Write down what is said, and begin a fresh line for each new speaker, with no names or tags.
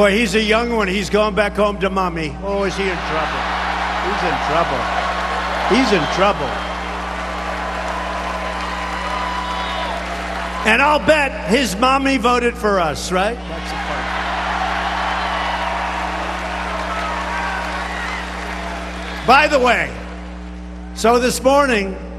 Boy, he's a young one. He's going back home to mommy. Oh, is he in trouble? He's in trouble. He's in trouble. And I'll bet his mommy voted for us, right? That's the part. By the way, so this morning,